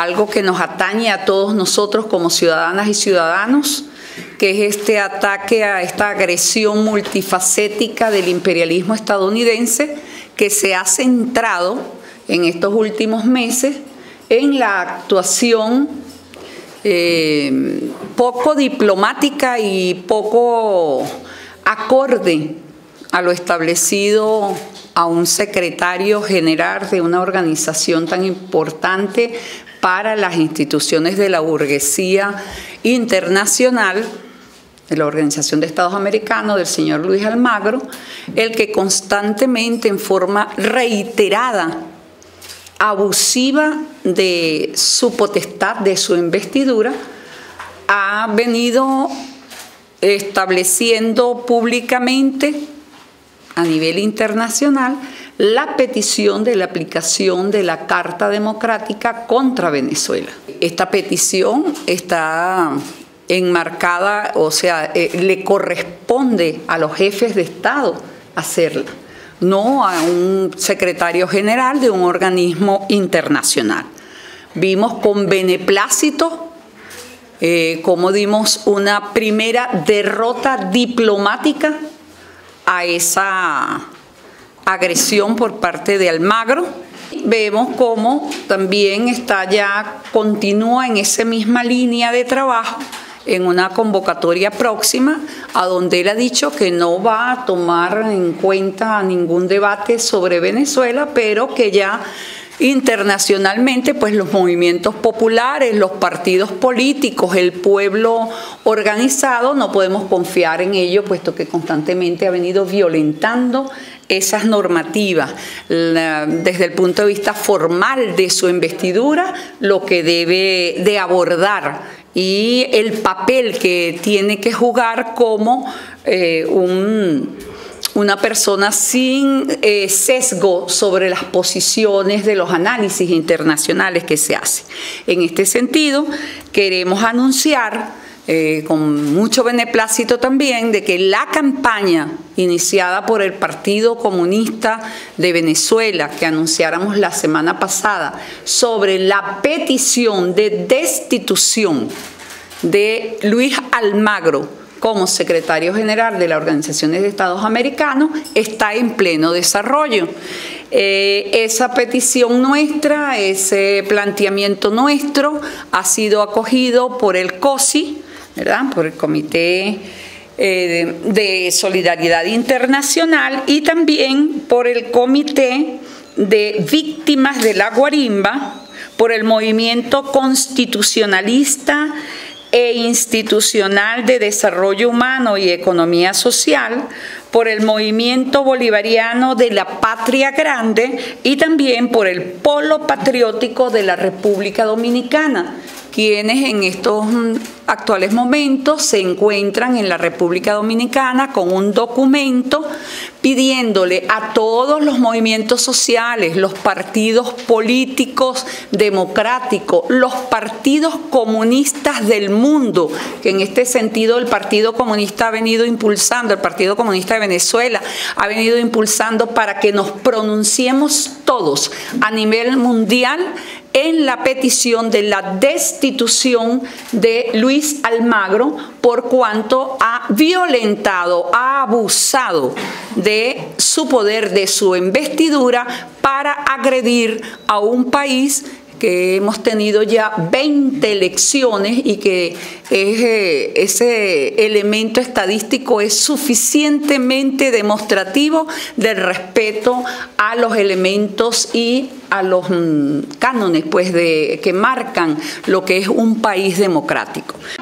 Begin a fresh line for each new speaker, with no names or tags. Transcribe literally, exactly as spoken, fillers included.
algo que nos atañe a todos nosotros como ciudadanas y ciudadanos, que es este ataque a esta agresión multifacética del imperialismo estadounidense que se ha centrado en estos últimos meses en la actuación eh, poco diplomática y poco acorde a lo establecido a un secretario general de una organización tan importante para las instituciones de la burguesía internacional, de la Organización de Estados Americanos, del señor Luis Almagro, el que constantemente, en forma reiterada, abusiva de su potestad, de su investidura, ha venido estableciendo públicamente a nivel internacional la petición de la aplicación de la Carta Democrática contra Venezuela. Esta petición está enmarcada, o sea, eh, le corresponde a los jefes de Estado hacerla, no a un secretario general de un organismo internacional. Vimos con beneplácito eh, cómo dimos una primera derrota diplomática a esa agresión por parte de Almagro. Vemos cómo también está ya, continúa en esa misma línea de trabajo en una convocatoria próxima, a donde él ha dicho que no va a tomar en cuenta ningún debate sobre Venezuela, pero que ya internacionalmente pues los movimientos populares, los partidos políticos, el pueblo organizado, no podemos confiar en ello, puesto que constantemente ha venido violentando esas normativas la, desde el punto de vista formal de su investidura, lo que debe de abordar y el papel que tiene que jugar como eh, un, una persona sin eh, sesgo sobre las posiciones de los análisis internacionales que se hacen. En este sentido, queremos anunciar Eh, con mucho beneplácito también de que la campaña iniciada por el Partido Comunista de Venezuela, que anunciáramos la semana pasada, sobre la petición de destitución de Luis Almagro como secretario general de la Organización de Estados Americanos, está en pleno desarrollo. Eh, esa petición nuestra, ese planteamiento nuestro, ha sido acogido por el COSI, ¿verdad?, por el Comité eh, de, de Solidaridad Internacional, y también por el Comité de Víctimas de la Guarimba, por el Movimiento Constitucionalista e Institucional de Desarrollo Humano y Economía Social, por el Movimiento Bolivariano de la Patria Grande y también por el Polo Patriótico de la República Dominicana, quienes en estos actuales momentos se encuentran en la República Dominicana con un documento pidiéndole a todos los movimientos sociales, los partidos políticos democráticos, los partidos comunistas del mundo, que en este sentido el Partido Comunista ha venido impulsando, el Partido Comunista de Venezuela ha venido impulsando para que nos pronunciemos todos a nivel mundial en la petición de la destitución de Luis Almagro, por cuanto ha violentado, ha abusado de su poder, de su investidura, para agredir a un país que hemos tenido ya veinte elecciones y que es, eh, ese elemento estadístico es suficientemente demostrativo del respeto a los elementos y a los mm, cánones pues, de, que marcan lo que es un país democrático.